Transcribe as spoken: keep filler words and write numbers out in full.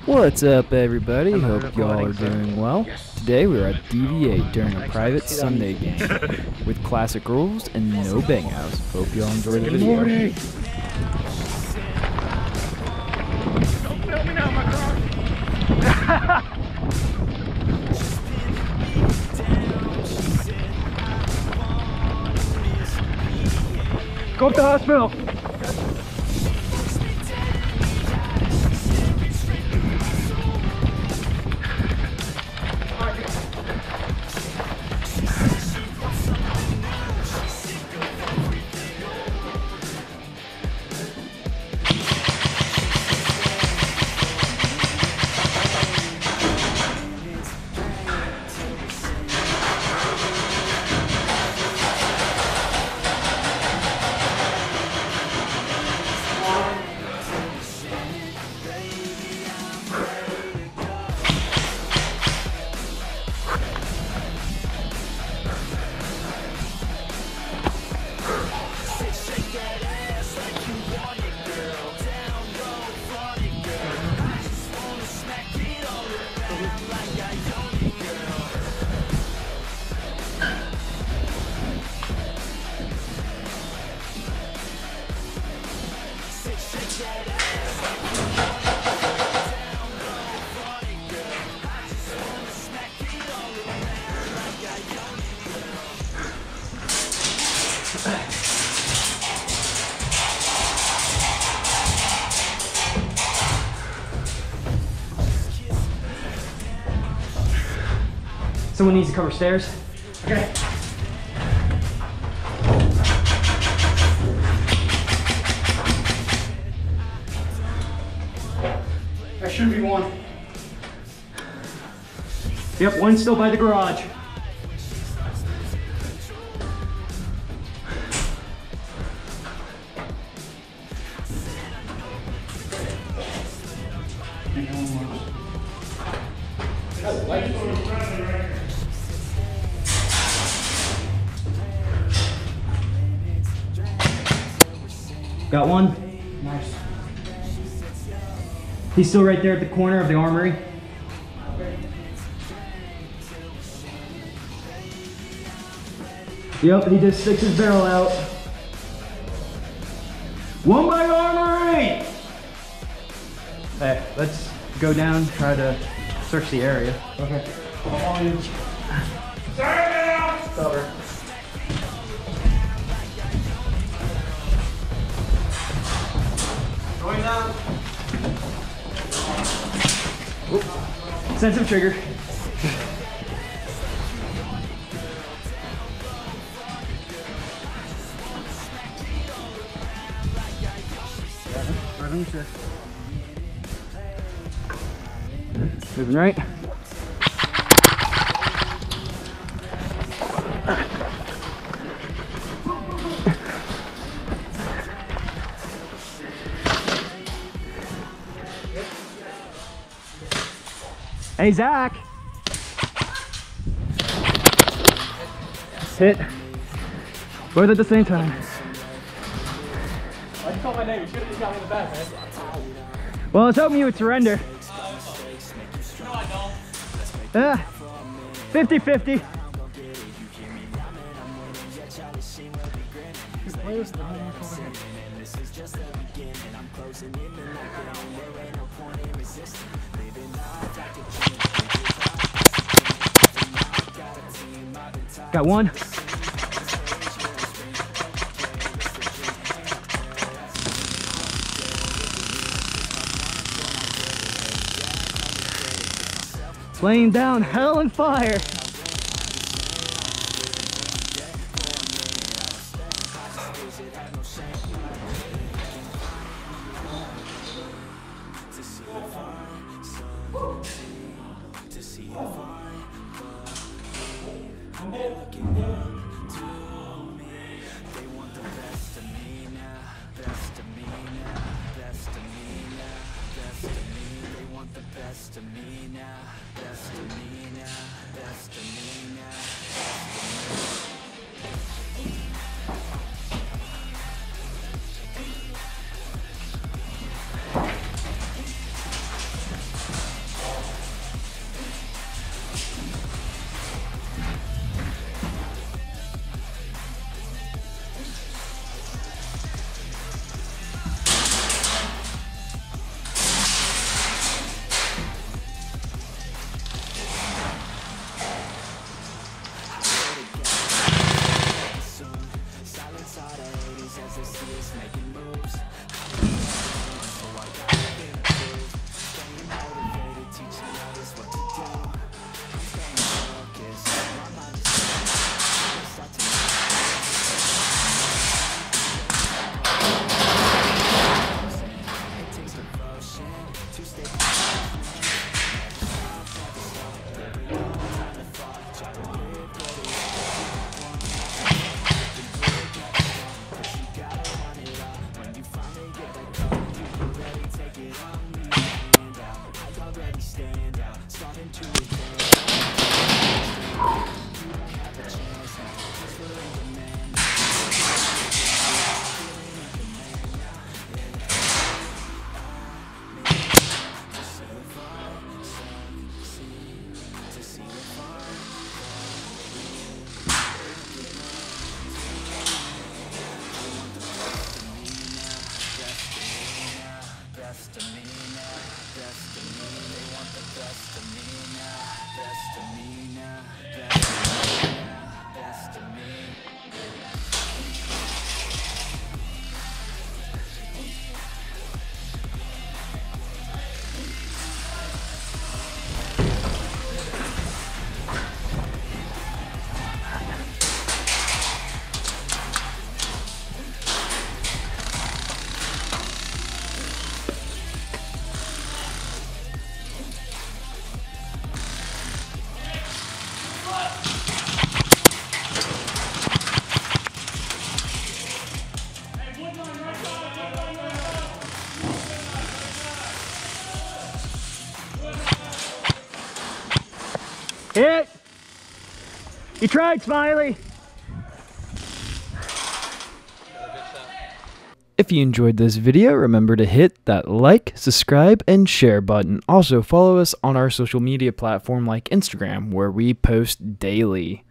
What's up, everybody? Hope y'all are doing well. Today we're at D V eight during a private Sunday game with classic rules and no bang outs. Hope y'all enjoy the video. Don't film me now, my car. Go to the hospital. Someone needs to cover stairs. Okay. There should be one. Yep, one's still by the garage. Got one. Nice. He's still right there at the corner of the armory. Yep, he just sticks his barrel out. One by armory! Hey, let's go down, try to search the area. Okay. Sorry, man. Cover. Going down. Sensitive trigger. Moving right. Hey, Zach. Hit. Both at the same time. Why'd you call my name? You should have just got me in the back, man. Well, I was hoping you would surrender. No, I don't. Yeah. fifty fifty. Got one. Laying down hell and fire. Best of me now, best of me now, best of me now. Hit! You tried, Smiley! If you enjoyed this video, remember to hit that like, subscribe, and share button. Also, follow us on our social media platform like Instagram, where we post daily.